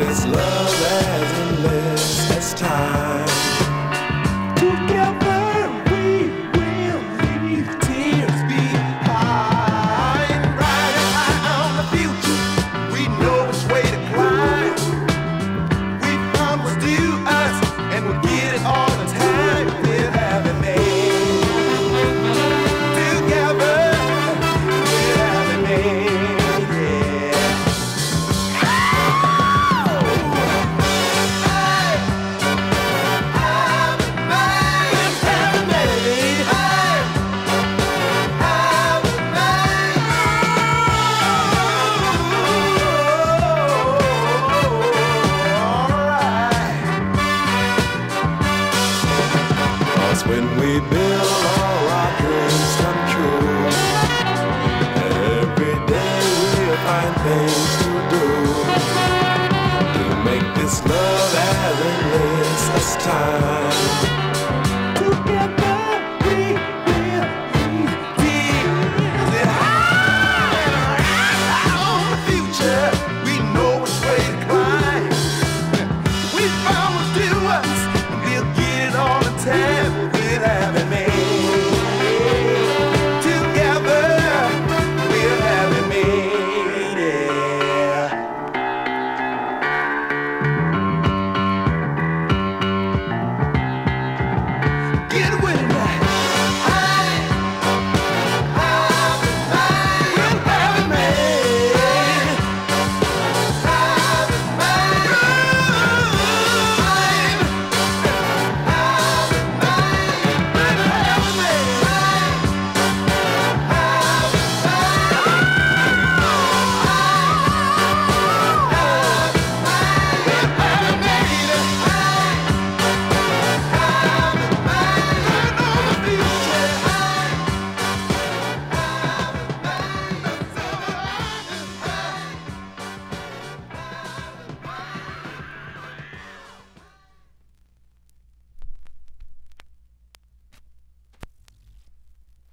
this love as endless as time. Together we will leave tears behind. Riding high on the future, we know which way to climb. We found what's due us, and we'll get it all the time. We're having me together. We're having me, yeah. When we build all our dreams come true, every day we'll find things to do to make this love as endless as time.